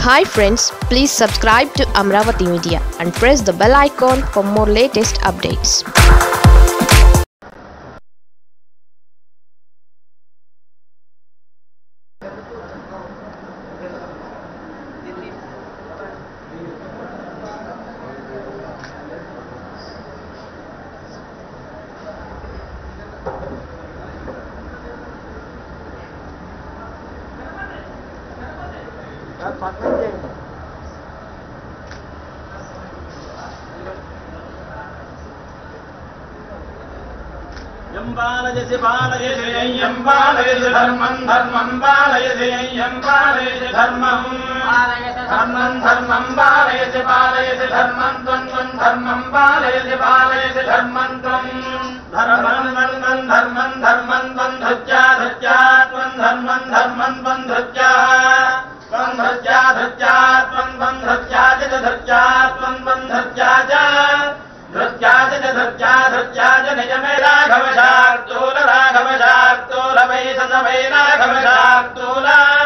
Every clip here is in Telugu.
Hi friends, please subscribe to Amravati Media and press the bell icon for more latest updates. यम्बालयसि बालयसि यम्बालयसि धर्मं धर्मं बालयसि यम्बालयसि धर्मं धर्मं धर्मं बालयसि बालयसि धर्मं त्वं धर्मं बालयसि बालयसि धर्मं त्वं धर्मं धर्मं धर्मं त्वं धृत्या धृत्या त्वं धर्मं धर्मं त्वं धृत्या त्वं धृत्या धृत्या त्वं धृत्या च धृत्या त्वं धृत्या च धृत्या च निजमे राघव शार्दूल वै सस वै राघव शार्दूल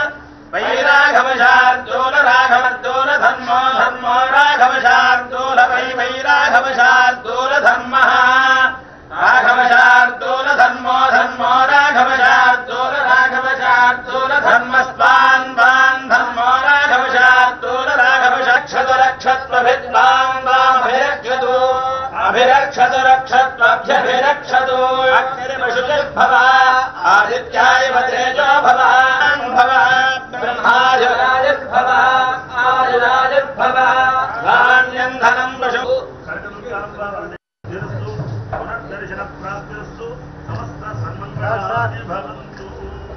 राघव धर्मो धर्मो राघव शार्दूल वै राघव शार्दूल धर्मः राघव शार्दूल धर्मो धर्मो राघव शार्दूल धर्मस्वान् वान् धर्मो राघव शार्दूल राघव रक्षत्वभिद्वान् वामभिरक्षतु अभिरक्षतु रक्षत्वभ्यभिरक्षतु अग्निर्वशुचिर्भव आदित्याय तेजो भव ब्रह्मायुरायुर्भव आयुरायुर्भव धान्यं धनं वशु पुनर्दर्शन प्राप्तिरस्तु समस्त सन्मङ्गलानि भवन्तु।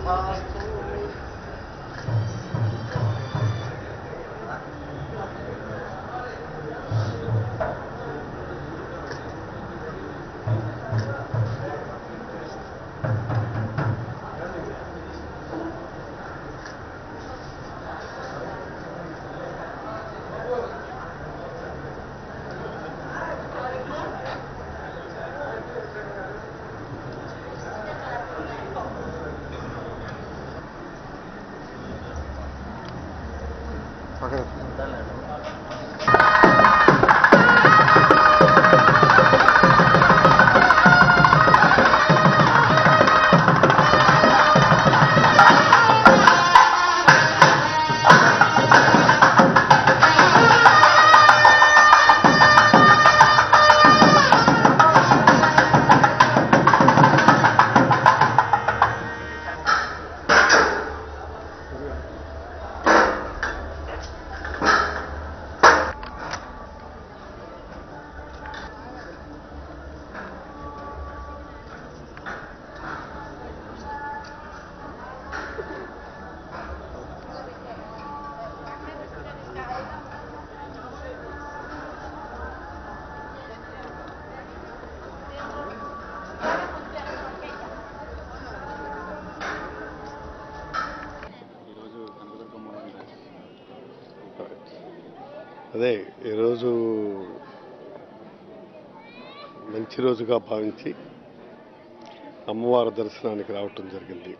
అదే ఈరోజు మంచి రోజుగా భావించి అమ్మవారి దర్శనానికి రావటం జరిగింది.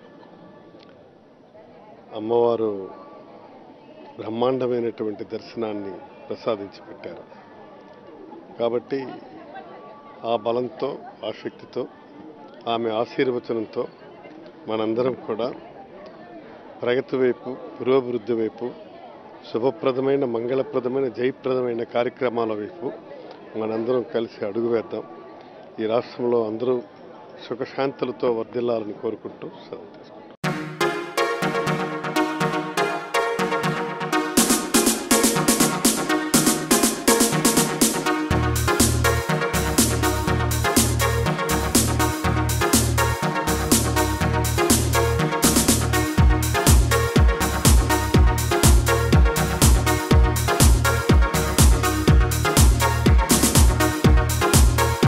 అమ్మవారు బ్రహ్మాండమైనటువంటి దర్శనాన్ని ప్రసాదించి పెట్టారు. కాబట్టి ఆ బలంతో ఆ శక్తితో ఆమె ఆశీర్వచనంతో మనందరం కూడా ప్రగతి వైపు పురోభివృద్ధి వైపు శుభప్రదమైన మంగళప్రదమైన జయప్రదమైన కార్యక్రమాల వైపు మనందరం కలిసి అడుగు వేద్దాం. ఈ రాష్ట్రంలో అందరూ సుఖశాంతులతో వర్ధిల్లాలని కోరుకుంటూ సెలవు తీసుకుంటాం.